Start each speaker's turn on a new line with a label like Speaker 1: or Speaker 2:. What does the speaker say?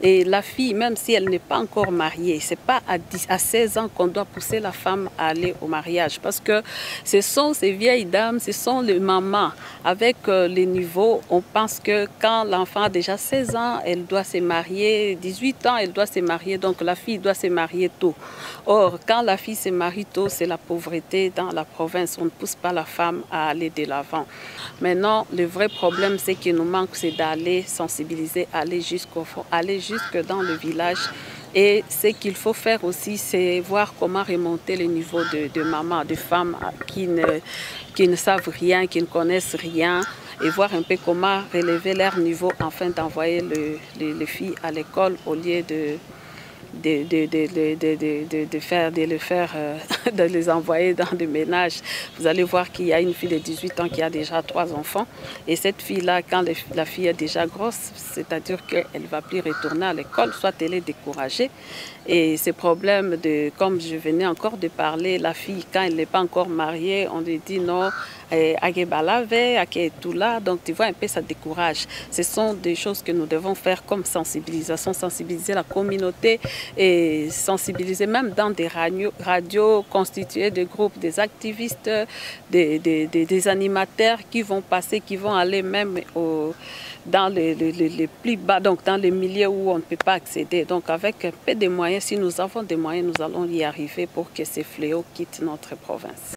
Speaker 1: Et la fille, même si elle n'est pas encore mariée, ce n'est pas à 16 ans qu'on doit pousser la femme à aller au mariage. Parce que ce sont ces vieilles dames, ce sont les mamans. Avec les niveaux, on pense que quand l'enfant a déjà 16 ans, elle doit se marier. 18 ans, elle doit se marier. Donc la fille doit se marier tôt. Or, quand la fille se marie tôt, c'est la pauvreté dans la province. On ne pousse pas la femme à aller de l'avant. Maintenant, le vrai problème, c'est qu'il nous manque, c'est d'aller sensibiliser, aller jusqu'au fond, aller jusque dans le village. Et ce qu'il faut faire aussi, c'est voir comment remonter le niveau de mamans, de femmes qui ne savent rien, qui ne connaissent rien, et voir un peu comment relever leur niveau afin d'envoyer les filles à l'école au lieu de les envoyer dans des ménages. Vous allez voir qu'il y a une fille de 18 ans qui a déjà 3 enfants. Et cette fille-là, quand la fille est déjà grosse, c'est-à-dire qu'elle ne va plus retourner à l'école, soit elle est découragée. Et ces problèmes comme je venais encore de parler, la fille, quand elle n'est pas encore mariée, on lui dit non, donc tu vois un peu, ça décourage. Ce sont des choses que nous devons faire comme sensibilisation, sensibiliser la communauté et sensibiliser même dans des radios constituées de groupes, des activistes, des animateurs qui vont passer, qui vont aller même dans les plus bas, donc dans les milieux où on ne peut pas accéder. Donc avec un peu de moyens, si nous avons des moyens, nous allons y arriver pour que ces fléaux quittent notre province.